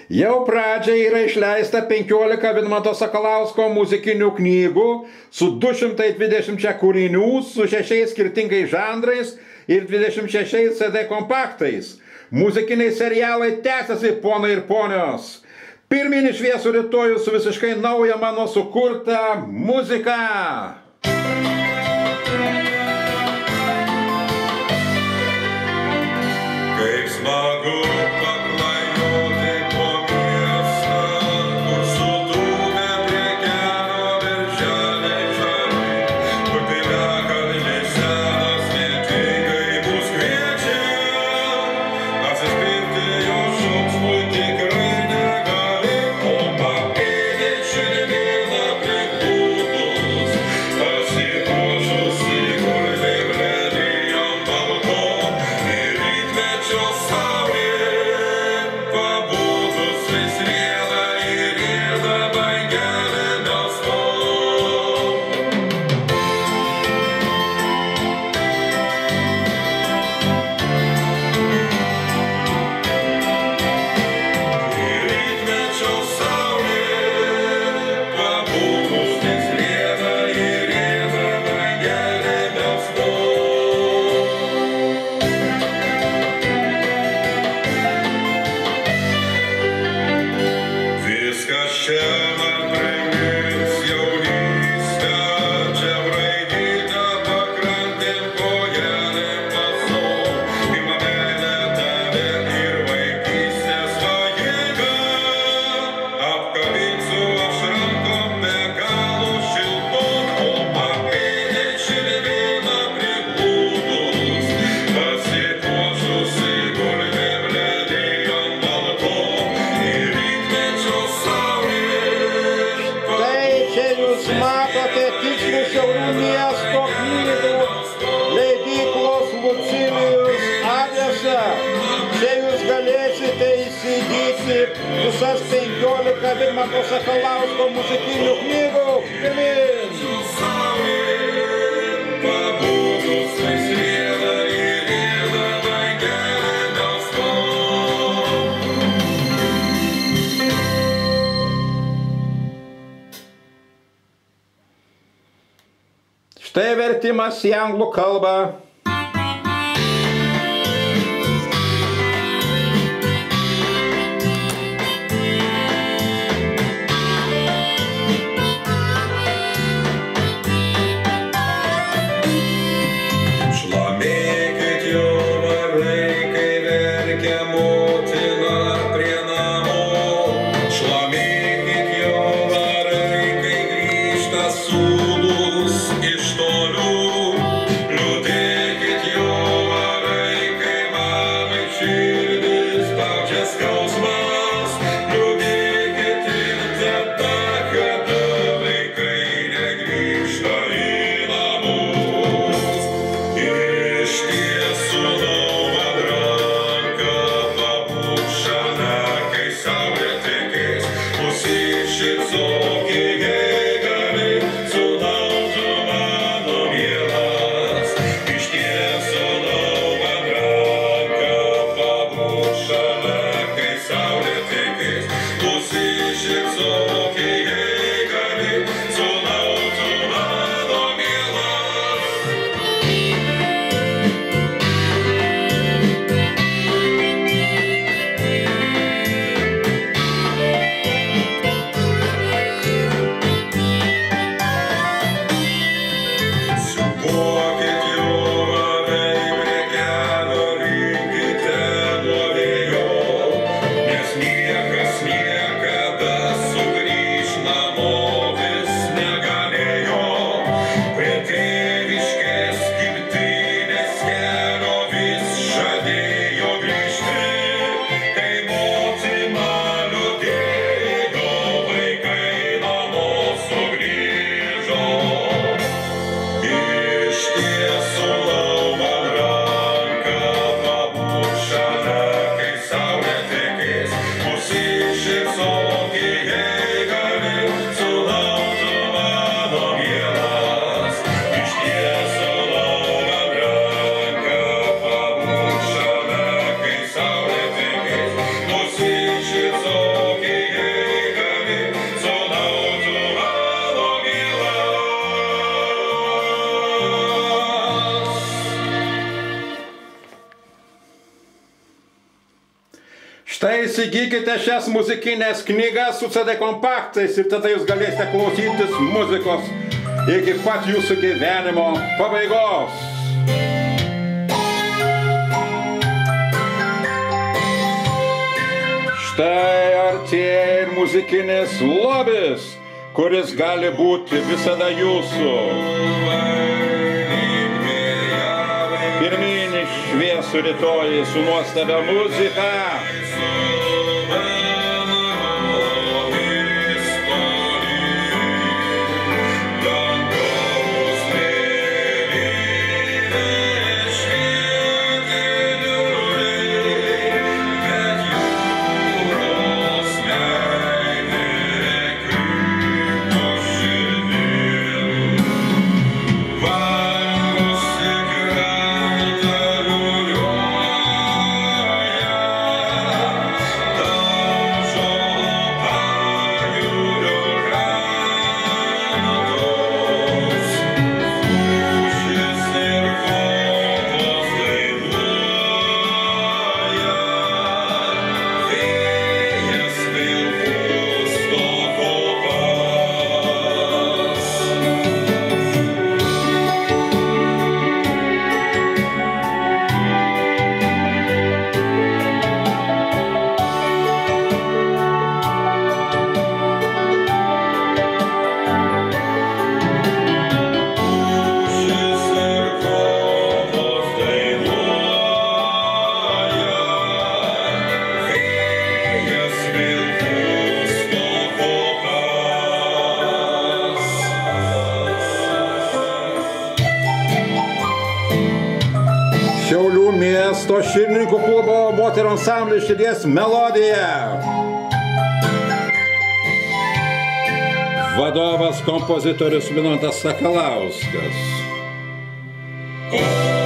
Jau pradžiai yra išleista 15 Vidmanto Sakalausko muzikinių knygų su 220 kūrinių, su 6 skirtingais žanrais ir 26 CD kompaktais. Muzikiniai serialai tęsiasi, ponai ir ponios. Pirminį šviesų rytojų su visiškai nauja mano sukurta muzika. Kaip smagu paklajoti po miestą, kur sudūmę prie kelio berželiai žali, kur piliakalniai senas niekingai mus kviečia, atsispirti jo šauksmui tikrai negali, o papėdė šiandieną priglūdus, pasipuošusi gulbė bledijom baltom ir rytmečio saulė pabudus vis rieda ir rieda bangelė melsvom. Ir rytmečio saulė pabudus vis rieda ir rieda bangelė melsvom. Viskas čia man primins jaunystę, čia braidyta pakrantėm kojelėm pasom, ima meilė tave ir vaikystės svajėga, apkabinsiu aš rankom be galo šiltom, o papėdė šiandieną priglūdus, pasipuošusi gulbė bledijom baltom ir rytmečio saulė Tai čia jūs matote tikslų Šiaulių miesto knygų leidyklos Lucilijus adresą. Čia jūs galėsite įsigyti visas 15 Vidmanto Sakalausko muzikinių knygų. Pirmyn! saulė pabudus vis rieda ir rieda bangelė melsvom. Štai vertimas į anglų kalbą. Šlamėkit jau varai, kai verkia motina prie namų. Šlamėkit jau varai, kai grįžta sūnus iš tolių. Liūdėkit jau varai, kai mamai širdis spaudžia skausmas. Liūdėkit ir tada, kada vaikai negrįžta į namus. Ištiesiu man ranką, pabūk šalia, kai saulė tekės, nusišypsok, jei gali, sūnau mano mielas. Ištiesiu man ranką, pabūk šalia, kai saulė tekės, nusišypsok, jei gali, sūnau mano mielas. Štai įsigykite šias muzikinės knygas su CD kompaktais ir tada jūs galėsite klausytis muzikos iki pat jūsų gyvenimo pabaigos. Štai artėja ir muzikinis lobis, kuris gali būti visada jūsų. Pirmyn į šviesų rytojį su nuostabia muzika. Šiaulių miesto Širininkų klubo moterų ansamblis Širdies melodija. Vadovas kompozitorius Vidmantas Sakalauskas.